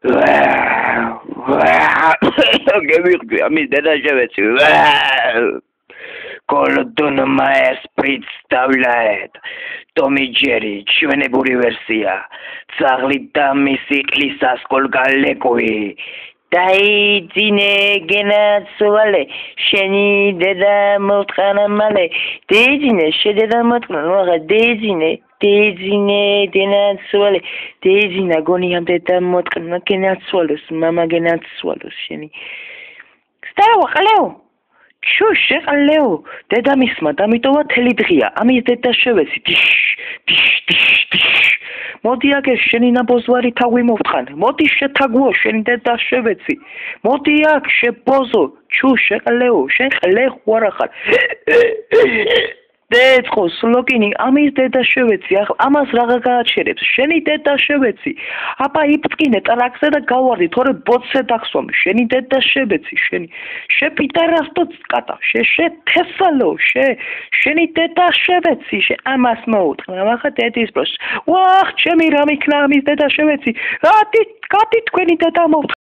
გემიხვდი ამის დედაშევეცი კოლდონ მაეს პრედსტავლეთ ტომი ჯერი ჩვენებური ვერსია ძაღლი და მისი ყლისასკოლ გალეკოვი დაიძინე გენაცვალე შენი დედა მოტყანა მალე დაიძინე შედედა მოტყნა ნუაღა დაიძინე დენაცვალე დაიძინა გონიამ დედა მოტყნა გენაცვალოს მამა გენაცვალოს შენი სტავა ყლეო შუშე ყლეო დედამისმა დამიტოვა თელი დღია ამის დედა შევეცი მოდი აქ შენი ნაბოზვარი თავი მოვთხან მოდი შეთაგუო შენი დედა შევეცი მოდი აქ შებოზო შუშე ყლეო შენ ყლე ხوار ახარ დეწყო სლოკინი ამის დედა შევეცი ახლა ამას რაღა გააჩერებს შენი დედა შევეცი აბა იფტკინე ტრაქზე და გავარდი თორე ბოცზე დახსვამ შენი დედა შევეცი შენი შეპიტარასტო კატა თესალო შენი დედა შევეცი ამას მოუტყნა ახლა დედის პროს ვახ ჩემი რა მიქნა ამის დედა შევეცი გადი თქვენი დედა